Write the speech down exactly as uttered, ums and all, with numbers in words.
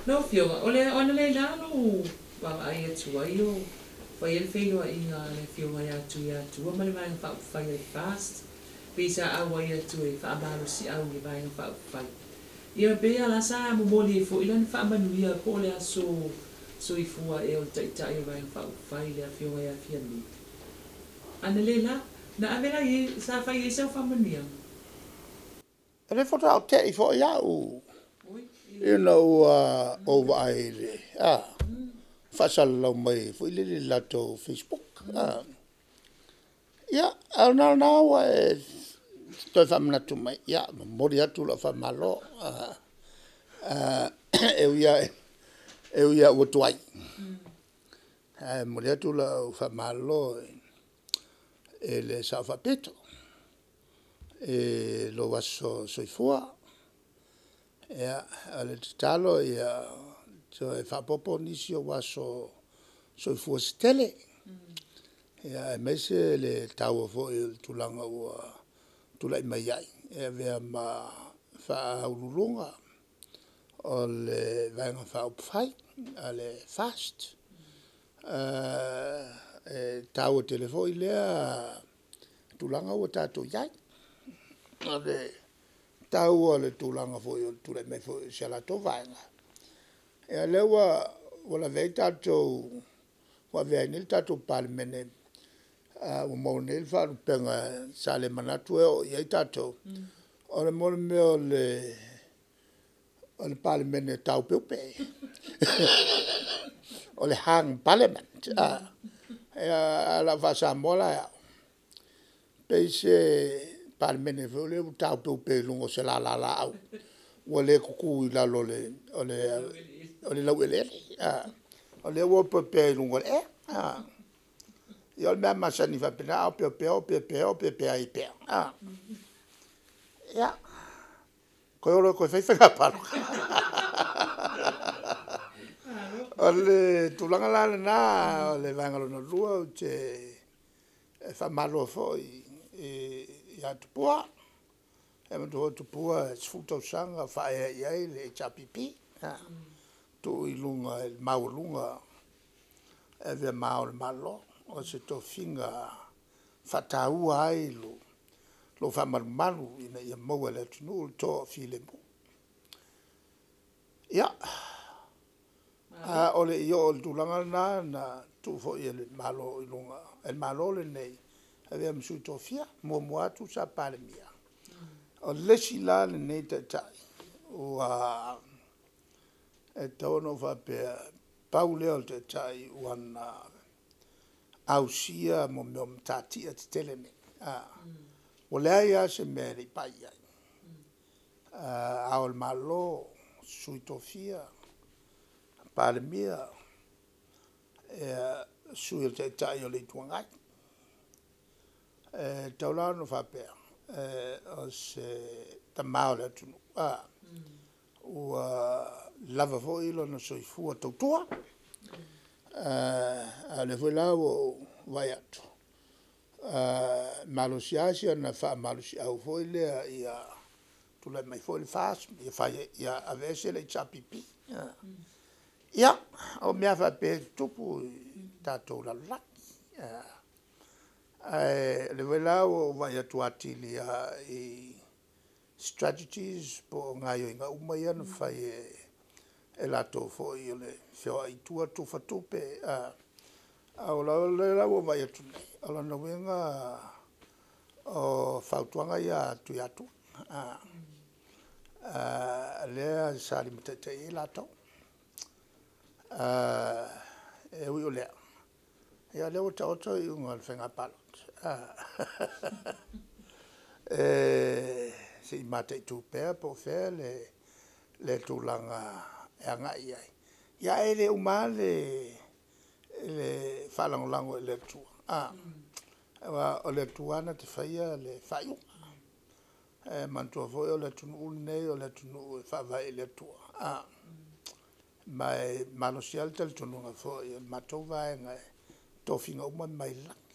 No fionga, ole ona le la no wa ai atu ai o. Fa ele felo i nga le fionga ya tu ya tu ma le mai fa fa le fast. Pisa a wa ya tu e fa ba lo si a u vai fa fa. Ia be ala sa mo moli fo ila fa ma nu ia ko le aso so i fua e o tai tai vai fa fa le fionga ya fia ni. Ana le la na avela i sa fa i se fa ma ni. Le foto au te i fo ya u. You know, uh, over I, ah, fasal lo mai, fo ile le lato Facebook. Ah, ya, al na na wa e to fam na tu mai, ya, mori atu la fam malo. Ah, ah, e uia e uia o tuai. Ah, mori atu la fam malo e le sa fa peto. E lo vaso soifua. Ya, ale talo ya so e fa popo nisi o waso so fu stele. Ya mese le tau fo il tulanga o tulai mai ai. E ve ma fa ulunga o le vanga fa upfai ale fast. Uh, e tau telefo ile tulanga o tato yai. Ale tau o le tūlanga fo i o tūle me fo i siala tō vaenga. E a lewa o la vei tātou, wa vei nil tātou palimene, o mau nil wharu penga sa le manatu e o iei tātou. O le mole me o le, o le palimene tau peupe. O le hang parliament. E a la vasa mola e au. Peise palimene fo le tau peupe lungo se la la la au. O le kuku i la lo le o le o le lau ele. Ah. O le wo peupe lungo e. Ah. I o me masani fa pena au peupe o peupe o peupe ai pe. Ah. Ya. Ko lo ko fai fa palo. O le tulanga la na o le vangalo no lua che fa malo foi e ya tupua e mo to tupua sfuto sanga fa e ai le chapipi ha to ilunga il maulunga e ve maul malo o se to finga fatau ai lo lo fa mal malu ina ia mo le tunu to file mo ya a ole io il tulanga na na tu fo il malo ilunga el malo le nei ave am su tofia mo mo tu sa pale mia o lesi la le nei te tai o a e tono fa pe paule o te tai wana ausia mo mo tati at teleme a o le ia se meri pai a o malo su tofia pale mia e su te tai o le tuangai e taulano fa pe e o se tamao le tunu a o lava foi lo no soi fu to tua a le foi la o vai atu a malusiasi na fa malusi au foi le ia tu le mai foi fast ia fa ia avese le chapipi ia o mea fa pe tupu tatou la la eh le vela o vai atu atili a i strategies po ngai nga uma ia no fai e lato fo i le fio ai tua tu fatupe a a o la le la o vai atu ala no venga o fautuanga ia tu ia tu a a le sali mtete i lato a e ui o le ia le o tauto i unga fenga palot e si mate tu pe po fe le le tulanga e anga ia ia e le umale le falang lango le tu ah wa o le tuana te faia le faiu e manto foi o le tunu nei o le tunu fa vai le tu ah mai manusial tel tunu nga foi mato vai nga to finga uma mai